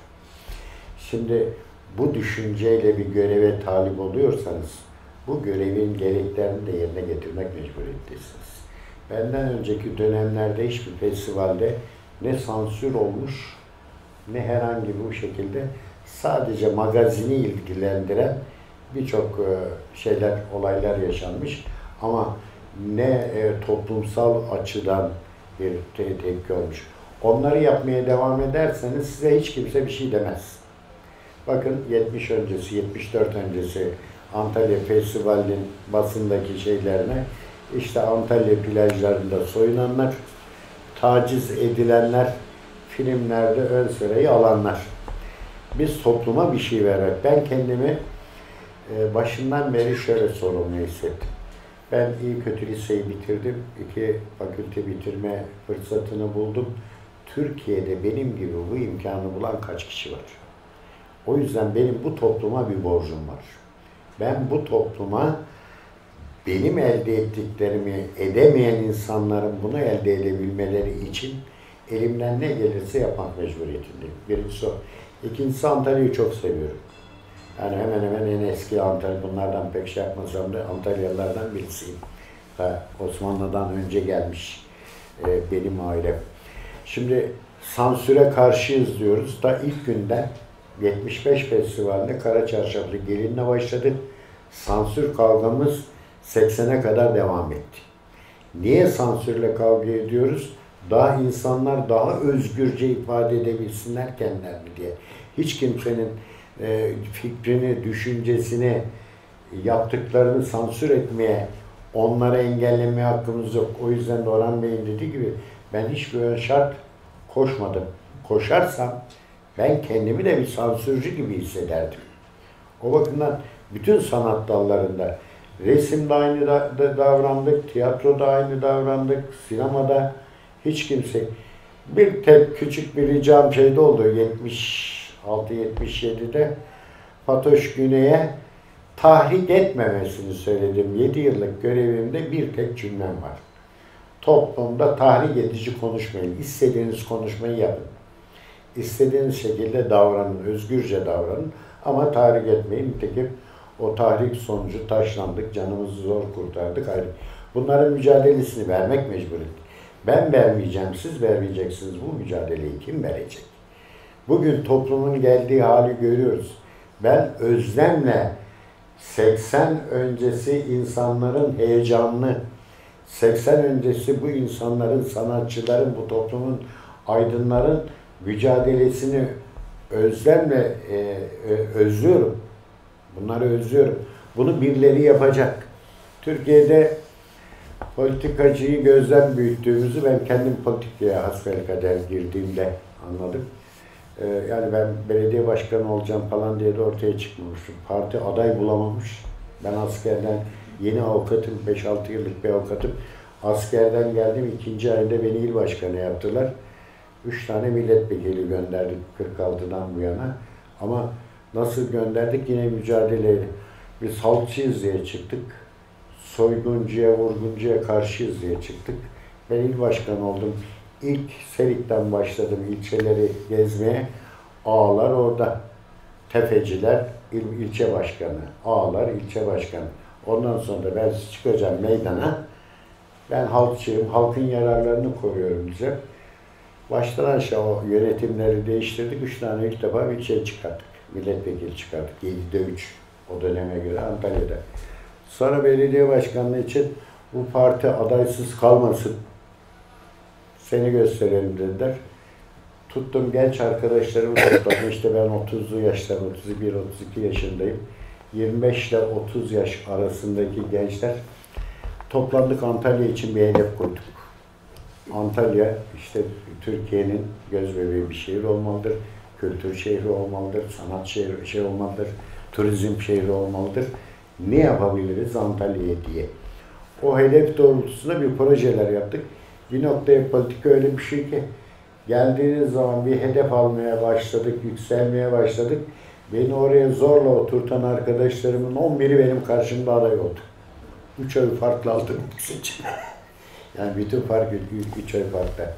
Şimdi bu düşünceyle bir göreve talip oluyorsanız, bu görevin gereklerini de yerine getirmek mecburiyetlisiniz. Benden önceki dönemlerde hiçbir festivalde ne sansür olmuş, ne herhangi bir şekilde sadece magazini ilgilendiren birçok şeyler, olaylar yaşanmış. Ama ne toplumsal açıdan bir tepki olmuş. Onları yapmaya devam ederseniz size hiç kimse bir şey demez. Bakın 70 öncesi, 74 öncesi Antalya Festivali'nin basındaki şeylerine, işte Antalya plajlarında soyunanlar, taciz edilenler, filmlerde ön sırayı alanlar. Biz topluma bir şey vermek. Ben kendimi başından beri şöyle sorumlu hissettim. Ben iyi kötü liseyi bitirdim. 2 fakülte bitirme fırsatını buldum. Türkiye'de benim gibi bu imkanı bulan kaç kişi var? O yüzden benim bu topluma bir borcum var. Ben bu topluma benim elde ettiklerimi edemeyen insanların bunu elde edebilmeleri için elimden ne gelirse yapmak mecburiyetindeyim. Birincisi o. İkincisi Antalya'yı çok seviyorum. Yani hemen hemen en eski Antalya, bunlardan pek şey yapmasam da Antalyalılardan birisiyim. Osmanlı'dan önce gelmiş benim ailem. Şimdi sansüre karşıyız diyoruz. Da ilk günden 75 Festivali'nde Kara Çarşaflı Gelin'le başladık. Sansür kavgamız 80'e kadar devam etti. Niye sansürle kavga ediyoruz? Daha insanlar daha özgürce ifade edebilsinler kendilerini diye. Hiç kimsenin fikrini, düşüncesini, yaptıklarını sansür etmeye, onlara engellemeye hakkımız yok. O yüzden de Orhan Bey'in dediği gibi ben hiçbir ön şart koşmadım. Koşarsam ben kendimi de bir sansürcü gibi hissederdim. O bakımdan bütün sanat dallarında resimde aynı davrandık, tiyatroda aynı davrandık, sinemada hiç kimse. Bir tek küçük bir ricam şeyde oldu 76-77'de Fatoş Güney'e tahrik etmemesini söyledim. 7 yıllık görevimde bir tek cümlem var. Toplumda tahrik edici konuşmayın. İstediğiniz konuşmayı yapın. İstediğiniz şekilde davranın, özgürce davranın ama tahrik etmeyin. Nitekim o tahrik sonucu taşlandık, canımızı zor kurtardık. Ayrı. Bunların mücadelesini vermek mecburiyeti. Ben vermeyeceğim, siz vermeyeceksiniz. Bu mücadeleyi kim verecek? Bugün toplumun geldiği hali görüyoruz. Ben özlemle 80 öncesi insanların heyecanını, 80 öncesi bu insanların, sanatçıların, bu toplumun, aydınların mücadelesini özlemle özlüyorum. Bunları özlüyorum. Bunu birileri yapacak. Türkiye'de politikacıyı gözden büyüttüğümüzü ben kendim politikaya hasbelkader girdiğimde anladım. Yani ben belediye başkanı olacağım falan diye de ortaya çıkmamıştım. Parti aday bulamamış. Ben askerden yeni avukatım, 5-6 yıllık bir avukatım. Askerden geldim, 2. ayında beni il başkanı yaptılar. 3 tane milletvekili gönderdik 46'dan bu yana. Ama nasıl gönderdik? Yine mücadeleyle. Biz halkçıyız diye çıktık. Soyguncuya, vurguncuya karşıyız diye çıktık. Ben il başkanı oldum. İlk Serik'ten başladım ilçeleri gezmeye. Ağalar orada. Tefeciler ilçe başkanı. Ağalar ilçe başkanı. Ondan sonra da ben çıkacağım meydana. Ben halkçıyım. Halkın yararlarını koruyorum bize. Baştan aşağı o yönetimleri değiştirdik. 3 tane ilk defa bir şey çıkarttık. Milletvekili çıkarttık. 7'de 3 o döneme göre Antalya'da. Sonra belediye başkanlığı için bu parti adaysız kalmasın. Seni gösterelim dediler. Tuttum genç arkadaşlarımı topladım. İşte ben 30'lu yaşlar, 31-32 yaşındayım. 25 ile 30 yaş arasındaki gençler toplandık, Antalya için bir hedef koyduk. Antalya işte Türkiye'nin göz bebeği bir şehir olmalıdır. Kültür şehri olmalıdır, sanat şehri olmalıdır, turizm şehri olmalıdır. Ne yapabiliriz Antalya'ya diye. O hedef doğrultusunda bir projeler yaptık. Bir noktaya politika öyle bir şey ki geldiğiniz zaman bir hedef almaya başladık, yükselmeye başladık. Beni oraya zorla oturtan arkadaşlarımın 11'i benim karşımda aday oldu. 3 oy farklı aldım seçim. Yani bütün fark 3 oy farklı.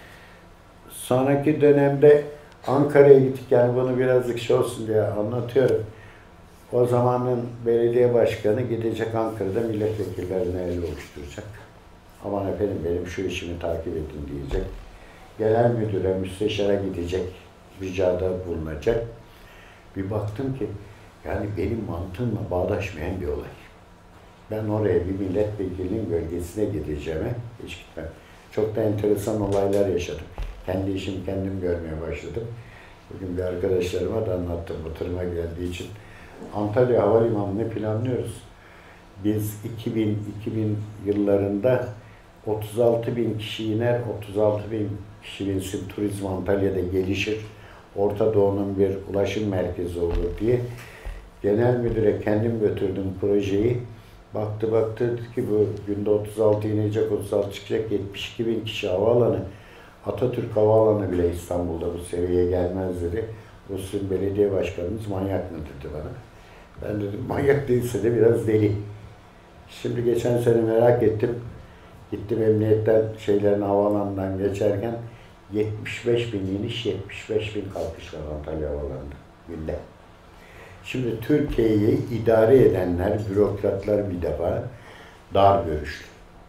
Sonraki dönemde Ankara'ya gittik. Yani bunu birazcık şey olsun diye anlatıyorum. O zamanın belediye başkanı gidecek Ankara'da milletvekillerine el oluşturacak. Aman efendim benim şu işimi takip edin diyecek. Genel müdüre, müsteşara gidecek, ricada bulunacak. Bir baktım ki yani benim mantığımla bağdaşmayan bir olay. Ben oraya bir milletvekilinin bölgesine gideceğime hiç gitmem. Çok da enteresan olaylar yaşadım. Kendi işimi kendim görmeye başladım. Bugün bir arkadaşlarıma da anlattım bu tırıma geldiği için. Antalya Havalimanı'nı planlıyoruz. Biz 2000 yıllarında 36.000 kişi iner, 36.000 kişi binsin, turizm Antalya'da gelişir. Orta Doğu'nun bir ulaşım merkezi olur diye. Genel müdüre kendim götürdüm projeyi. Baktı dedi ki bu günde 36 inecek, 36 çıkacak, 72.000 kişi havaalanı. Atatürk Havaalanı bile İstanbul'da bu seviyeye gelmez dedi. O sizin belediye başkanınız manyak mı dedi bana. Ben dedim manyak değilse de biraz deli. Şimdi geçen sene merak ettim. Gittim emniyetten havaalanından geçerken 75.000 iniş, 75.000 kalkış var Antalya Havaalanı'nda günde. Şimdi Türkiye'yi idare edenler, bürokratlar bir defa dar görüşlü.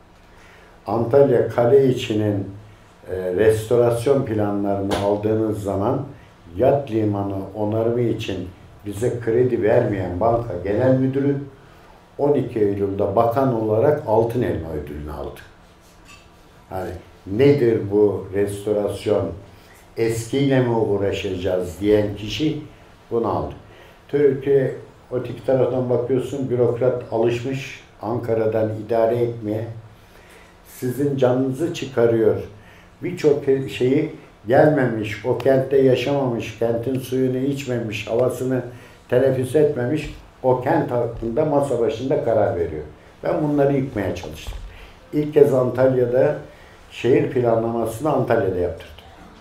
Antalya kale içinin restorasyon planlarını aldığınız zaman yat limanı onarımı için bize kredi vermeyen banka genel müdürü 12 Eylül'de bakan olarak Altın Elma ödülünü aldı. Yani nedir bu restorasyon, eskiyle mi uğraşacağız diyen kişi bunu aldı. Türkiye öteki taraftan bakıyorsun, bürokrat alışmış Ankara'dan idare etmeye, sizin canınızı çıkarıyor. Birçok şeyi gelmemiş, o kentte yaşamamış, kentin suyunu içmemiş, havasını teneffüs etmemiş, o kent hakkında masa başında karar veriyor. Ben bunları yıkmaya çalıştım. İlk kez Antalya'da şehir planlamasını Antalya'da yaptırdım.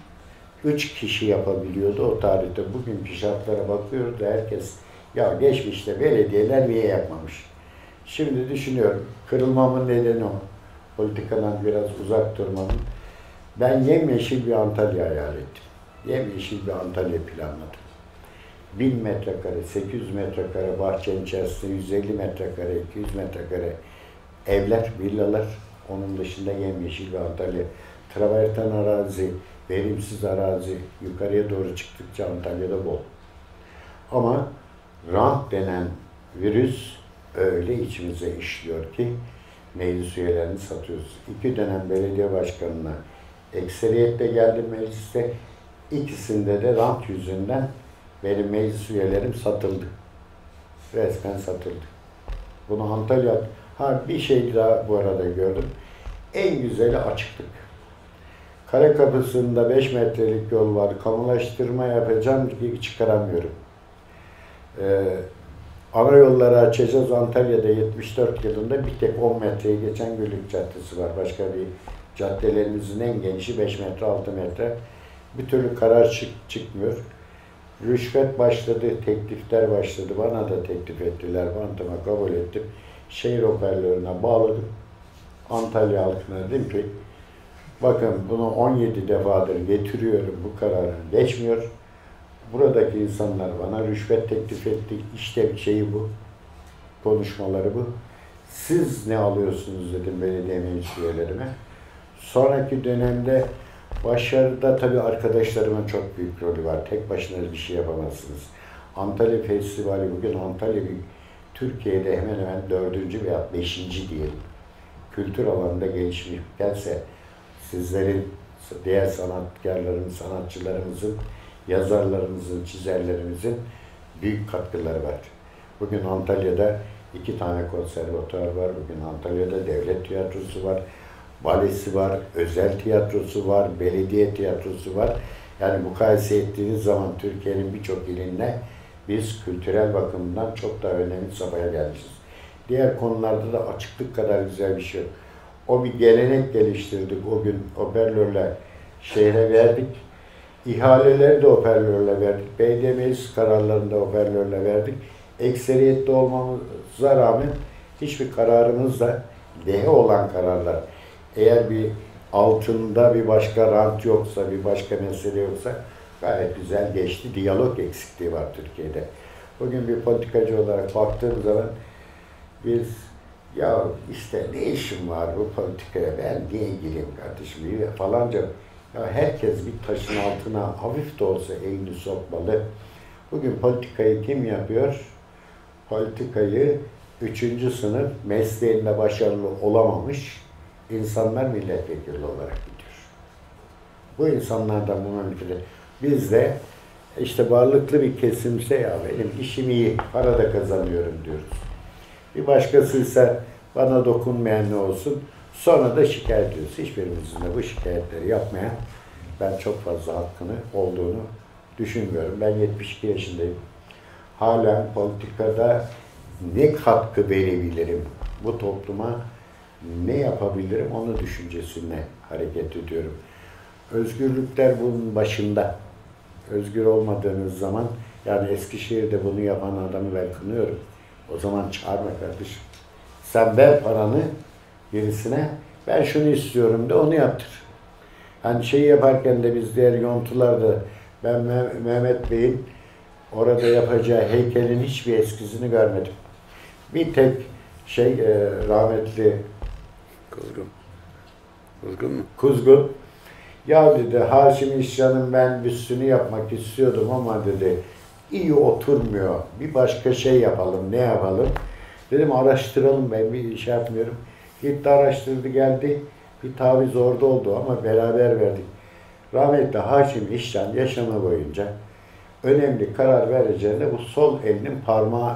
3 kişi yapabiliyordu o tarihte. Bugünkü şartlara bakıyoruz da herkes ya geçmişte belediyeler niye yapmamış? Şimdi düşünüyorum, kırılmamın nedeni o. Politikadan biraz uzak durmanın. Ben yemyeşil bir Antalya hayal ettim. Yemyeşil bir Antalya planladım. 1000 metrekare, 800 metrekare bahçenin içerisinde 150 metrekare, 200 metrekare evler, villalar. Onun dışında yemyeşil bir Antalya. Traverten arazi, verimsiz arazi yukarıya doğru çıktıkça Antalya'da bol. Ama rant denen virüs öyle içimize işliyor ki meclis üyelerini satıyoruz. 2 dönem belediye başkanına ekseriyetle geldim mecliste. İkisinde de rant yüzünden benim meclis üyelerim satıldı. Resmen satıldı. Bunu Antalya... bir şey daha bu arada gördüm. En güzeli açıklık. Kare kapısında 5 metrelik yol var. Kamulaştırma yapacağım diye çıkaramıyorum. Ana yolları açacağız. Antalya'da 74 yılında bir tek 10 metreye geçen Gülük Caddesi var. Başka bir caddelerimizin en genişi 5 metre, 6 metre. Bir türlü karar çıkmıyor. Rüşvet başladı, teklifler başladı. Bana da teklif ettiler. Bantıma kabul ettim. Şehir hoparlörüne bağladım. Antalya halkına dedim ki bakın bunu 17 defadır getiriyorum, bu kararı geçmiyor. Buradaki insanlar bana rüşvet teklif etti. İşte şeyi bu. Konuşmaları bu. Siz ne alıyorsunuz dedim belediye meclis üyelerime. Sonraki dönemde başarıda tabii arkadaşlarımın çok büyük rolü var. Tek başına bir şey yapamazsınız. Antalya Festivali bugün Antalya bir Türkiye'de hemen hemen 4. veya 5. diyelim. Kültür alanında gelişmiş gelse sizlerin, diğer sanatkarların, sanatçılarımızın, yazarlarımızın, çizerlerimizin büyük katkıları var. Bugün Antalya'da 2 tane konservatuar var. Bugün Antalya'da devlet tiyatrosu var. balesi var, özel tiyatrosu var, belediye tiyatrosu var. Yani mukayese ettiğiniz zaman Türkiye'nin birçok ilinde biz kültürel bakımdan çok daha önemli safhaya gelmişiz. Diğer konularda da açıklık kadar güzel bir şey yok. O bir gelenek geliştirdik. O gün hoparlörle şehre verdik. İhaleleri de hoparlörle verdik. Belediye meclis kararlarını da hoparlörle verdik. Ekseriyette olmamıza rağmen hiçbir kararımız da lehe olan kararlar. Eğer bir altında bir başka rant yoksa, bir başka mesele yoksa gayet güzel geçti. Diyalog eksikliği var Türkiye'de. Bugün bir politikacı olarak baktığım zaman biz ya işte ne işim var bu politikaya, ben niye gireyim kardeşim falanca. Ya herkes bir taşın altına hafif de olsa elini sokmalı. Bugün politikayı kim yapıyor? Politikayı 3. sınıf mesleğinde başarılı olamamış insanlar milletvekili olarak gidiyor. Bu insanlardan bu memlekete. Biz de işte varlıklı bir kesimse ya benim işim iyi, para da kazanıyorum diyoruz. Bir başkası ise bana dokunmayan ne olsun, sonra da şikayet ediyoruz. Hiçbirimizin de bu şikayetleri yapmaya ben çok fazla hakkını olduğunu düşünmüyorum. Ben 72 yaşındayım. Halen politikada ne katkı verebilirim, bu topluma ne yapabilirim, onu düşüncesine hareket ediyorum. Özgürlükler bunun başında. Özgür olmadığınız zaman, yani Eskişehir'de bunu yapan adamı ben kınıyorum. O zaman çağırma kardeşim. Sen ver paranı birisine, ben şunu istiyorum da onu yaptır. Hani şey yaparken de biz diğer yontularda, ben Mehmet Bey'in orada yapacağı heykelin hiçbir eskizini görmedim. Bir tek rahmetli Kuzgun. Ya dedi, Haşim İşcan'ın ben büstünü yapmak istiyordum ama dedi, iyi oturmuyor. Bir başka şey yapalım, ne yapalım? Dedim araştıralım, ben bir şey yapmıyorum. Gitti araştırdı geldi. Bir taviz orada oldu ama beraber verdik. Rahmetli Haşim İşcan yaşamı boyunca önemli karar vereceğinde bu sol elinin parmağı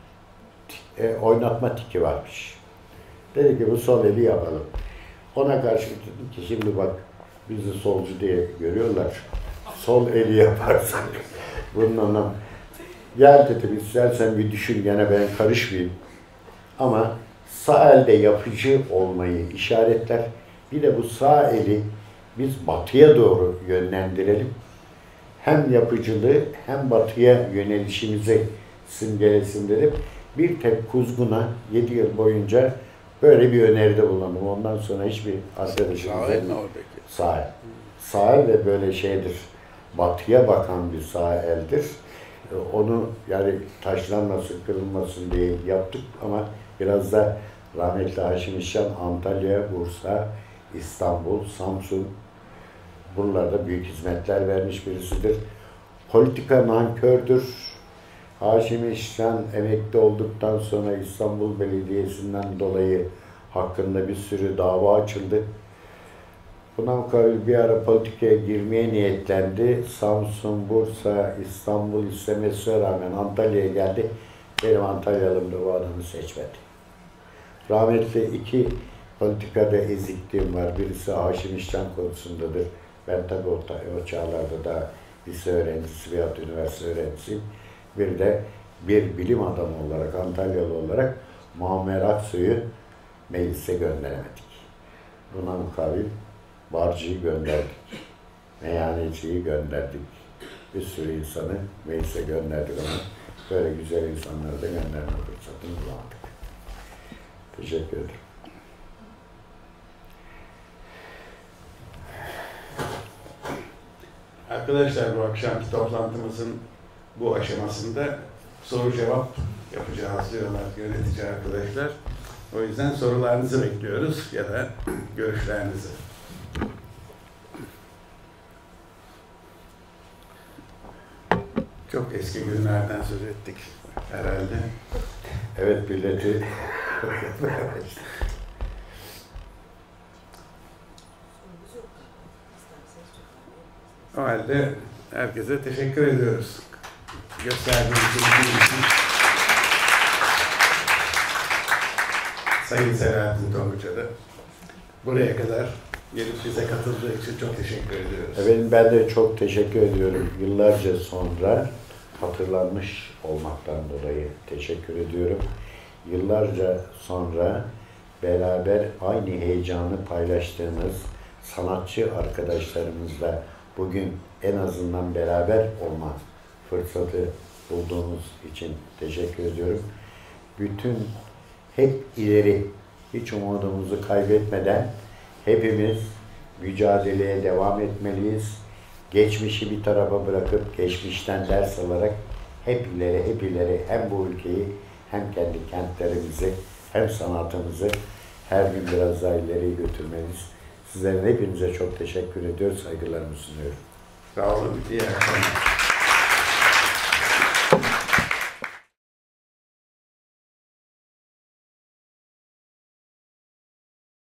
oynatma tiki varmış. Dedi ki bu sol eli yapalım. Ona karşı dedim ki şimdi bak bizi solcu diye görüyorlar. Sol eli yaparsak bunun anlamı. Gel dedim istersen bir düşün, gene ben karışmayayım. Ama sağ elde yapıcı olmayı işaretler. Bir de bu sağ eli biz batıya doğru yönlendirelim. Hem yapıcılığı hem batıya yönelişimizi simgelesin dedim. Bir tek Kuzgun'a 7 yıl boyunca böyle bir öneride bulundum. Ondan sonra hiçbir arkadaşımız... Sağ el mi oradaki? Sağ el. Sağ el de böyle şeydir. Batıya bakan bir sağ eldir. Onu yani taşlanmasın, kırılmasın diye yaptık ama biraz da rahmetli Haşim İşcan Antalya, Bursa, İstanbul, Samsun buralarda büyük hizmetler vermiş birisidir. Politika nankördür. Haşim İşcan emekli olduktan sonra İstanbul Belediyesi'nden dolayı hakkında bir sürü dava açıldı. Buna mukabil bir ara politikaya girmeye niyetlendi. Samsun, Bursa, İstanbul istemesine rağmen Antalya'ya geldi. Benim Antalyalım da bu adamı seçmedi. Rahmetli 2 politikada ezikliğim var. Birisi Haşim İşcan konusundadır. Ben tabii o çağlarda da lise öğrencisi veya üniversite öğrencisiyim. Bir de bir bilim adamı olarak, Antalyalı olarak Muammer Aksu'yu meclise gönderemedik. Buna mukabil Barcı'yı gönderdik, Meyhaneci'yi gönderdik. Bir sürü insanı meclise gönderdik ama böyle güzel insanları da gönderme fırsatını bulamadık. Teşekkür ederim. Arkadaşlar bu akşamki toplantımızın bu aşamasında soru cevap yapacağız diyorlar yönetici arkadaşlar. O yüzden sorularınızı bekliyoruz ya da görüşlerinizi. Çok eski günlerden söz ettik herhalde. Evet, milleti. O halde herkese teşekkür ediyoruz. Gösterdiğiniz için. Sayın Selahattin Tonguç'a da buraya kadar gelip bize katıldığı için çok teşekkür ediyoruz. Efendim ben de çok teşekkür ediyorum. Yıllarca sonra hatırlanmış olmaktan dolayı teşekkür ediyorum. Yıllarca sonra beraber aynı heyecanı paylaştığımız sanatçı arkadaşlarımızla bugün en azından beraber olma fırsatı bulduğumuz için teşekkür ediyorum. Hep ileri, hiç umudumuzu kaybetmeden hepimiz mücadeleye devam etmeliyiz. Geçmişi bir tarafa bırakıp geçmişten ders alarak hep ileri hem bu ülkeyi hem kendi kentlerimizi hem sanatımızı her gün biraz daha ileri götürmeliyiz. Sizlerin hepinize çok teşekkür ediyoruz. Saygılarımı sunuyorum. Sağ olun. İyi akşamlar.